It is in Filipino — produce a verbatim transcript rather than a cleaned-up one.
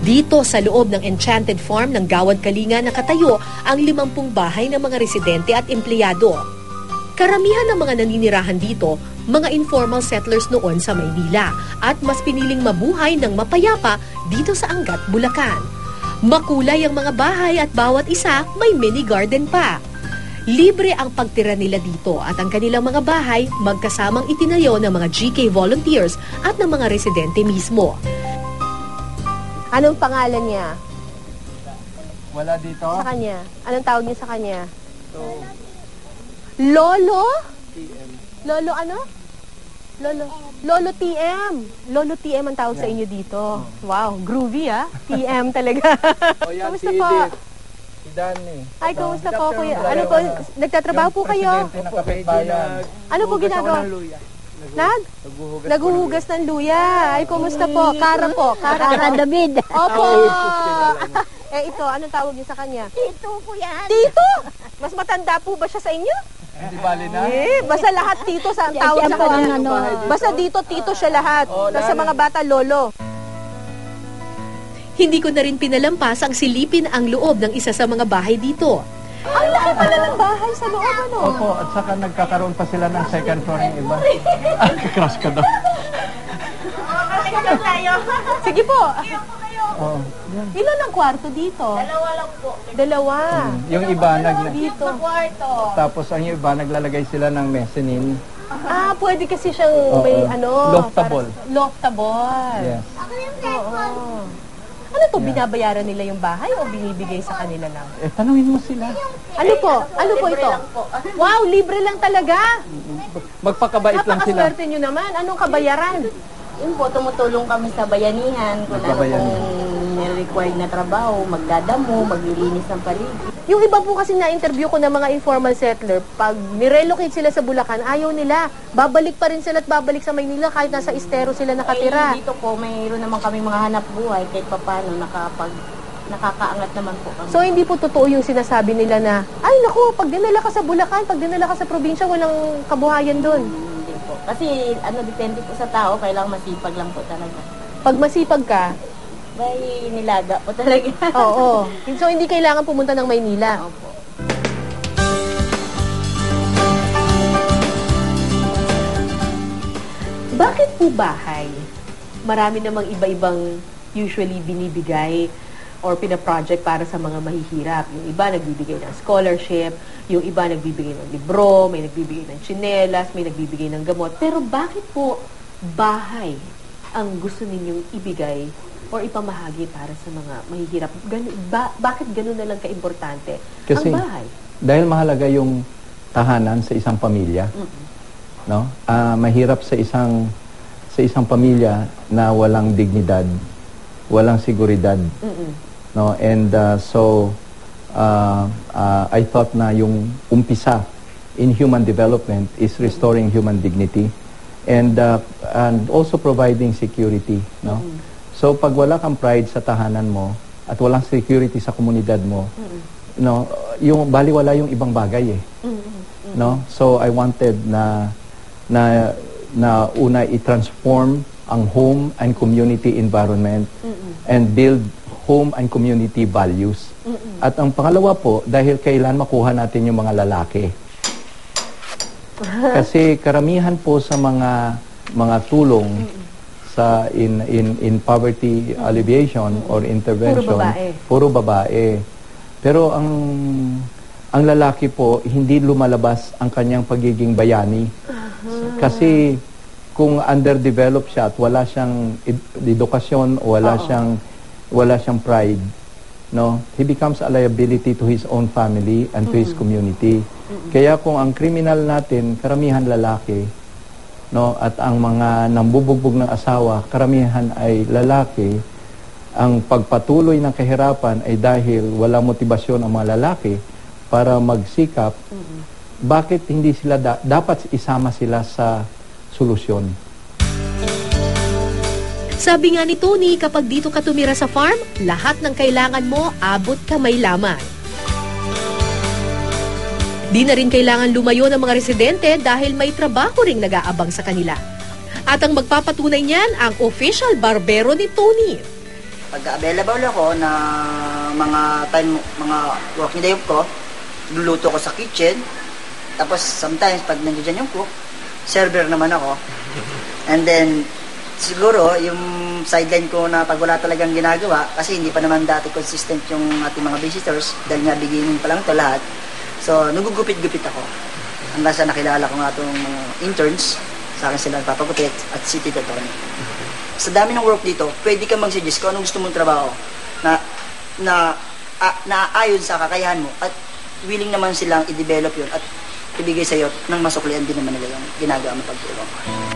Dito sa loob ng Enchanted Farm ng Gawad Kalinga nakatayo ang limampung bahay ng mga residente at empleyado. Karamihan ng mga naninirahan dito, mga informal settlers noon sa Maynila at mas piniling mabuhay ng mapayapa dito sa Angat, Bulacan. Makulay ang mga bahay at bawat isa may mini garden pa. Libre ang pagtira nila dito at ang kanilang mga bahay magkasamang itinayo ng mga G K volunteers at ng mga residente mismo. Anong pangalan niya? Wala dito? Sa kanya? Anong tawag niyo sa kanya? So, Lolo? T M. Lolo ano? Lolo. Lolo T M. Lolo T M ang tawag sa inyo dito. Wow, groovy ah. T M talaga. O yan, Kamusta si po? Edith. Si Danny. Ay, kamusta Good po kuya? afternoon, Ano po, nagtatrabaho po kayo? Presidente ng Kapitbayan. Ano po ginagawa? Nag? Naghuhugas Naghuhugas ng luya. Ay, kumusta po? Kara po. Kara, Kara David. Opo. Eh, ito, anong tawag niyo sa kanya? Tito ko yan. Tito? Mas matanda po ba siya sa inyo? Hindi bali na? Eh, basta lahat tito sa tawag sa Siya po ang kanya. ano. Basta dito, tito siya lahat. Oh, Tapos sa lahat. mga bata, lolo. Hindi ko na rin pinalampas ang silipin ang loob ng isa sa mga bahay dito. Ang laki pala ng bahay sa loob, ano? Opo, at saka nagkakaroon pa sila ng second floor ng iba. Ah, crush ka daw. Sige po. Oo. Yan. Ilan ang kwarto dito? Dalawa lang po. Dalawa. Yung iba, nag, Dito. Kwarto. tapos ang iba, naglalagay sila ng mezzanine. Ah, pwede kasi siyang Oo. may ano. Loftable. para- Loftable. Yes. Oo. Ano to, binabayaran nila yung bahay o binibigay sa kanila lang? Eh, tanungin mo sila. Ano po? Ano po ito? Wow, libre lang talaga. Magpakabait lang sila. Napakaswerte nyo naman. Anong kabayaran? Yun po, tumutulong kami sa bayanihan. Kung ano Magbabayanihan. pong required na trabaho, magdadamo, maglilinis ng paligid. Yung iba po kasi na-interview ko ng mga informal settler, pag nirelocate sila sa Bulacan, ayaw nila. Babalik pa rin sila at babalik sa Maynila kahit nasa estero sila nakatira. Eh, dito po, mayroon naman kami mga hanap buhay kahit papano nakapag nakakaangat naman po kami. So hindi po totoo yung sinasabi nila na, ay naku, pag dinala ka sa Bulacan, pag dinala ka sa probinsya, walang kabuhayan doon. Hindi po. Kasi ano, depende po sa tao, kailangan masipag lang po talaga. Pag masipag ka, May nilaga po talaga. oo. So hindi kailangan pumunta ng Maynila. Opo. Bakit po bahay? Marami namang iba-ibang usually binibigay or pina-project para sa mga mahihirap. Yung iba nagbibigay ng scholarship, yung iba nagbibigay ng libro, may nagbibigay ng tsinelas, may nagbibigay ng gamot. Pero bakit po bahay ang gusto ninyong ibigay or ipamahagi para sa mga mahihirap? Gan ba bakit ganun na lang kaimportante Kasi, ang bahay? dahil mahalaga yung tahanan sa isang pamilya, Mm-mm. no? Ah, mahirap sa isang sa isang pamilya na walang dignidad, walang seguridad, Mm-mm. no? And uh, so uh, uh, I thought na yung umpisa in human development is restoring human dignity and uh, and also providing security, no? Mm-mm. So pag wala kang pride sa tahanan mo at walang security sa komunidad mo, Mm-mm. no, yung baliwala yung ibang bagay eh. Mm-mm. No? So I wanted na na na una i-transform ang home and community environment Mm-mm. and build home and community values. Mm-mm. At ang pangalawa po, dahil kailan makuha natin yung mga lalaki. Kasi karamihan po sa mga mga tulong sa in in in poverty alleviation or intervention, Puro babae. puro babae. Pero ang ang lalaki po hindi lumalabas ang kanyang pagiging bayani. Kasi kung underdeveloped siya at wala siyang ed- edukasyon o wala Oo. siyang wala siyang pride, no, he becomes a liability to his own family and to his community. Kaya kung ang kriminal natin karamihan lalaki, no, at ang mga nambubugbog ng asawa karamihan ay lalaki, ang pagpatuloy ng kahirapan ay dahil wala motibasyon ang mga lalaki para magsikap. Bakit hindi sila da- dapat isama sila sa solusyon? Sabi nga ni Tony, kapag dito ka tumira sa farm, lahat ng kailangan mo, abot kamay lamang. Di na rin kailangan lumayo ng mga residente dahil may trabaho ring nag-aabang sa kanila. At ang magpapatunay niyan, ang official barbero ni Tony. pag available ako na mga time, mga working day off ko, luluto ko sa kitchen. Tapos sometimes pag nandiyan yung cook, server naman ako. And then siguro yung sideline ko na pag wala talagang ginagawa, kasi hindi pa naman dati consistent yung ating mga visitors dahil nga beginning pa lang ito lahat. So nagugupit-gupit ako hanggang sa nakilala ko nga itong mga interns. Sa akin sila nagpapagupit at si Tito Tony. Sa dami ng work dito, pwede kang mag-suggest kung anong gusto mong trabaho na na a, naaayon sa kakayahan mo at willing naman silang i-develop yun at ibigay sa iyo ng masuklian din naman nila yung ginagawa mo pagtulong.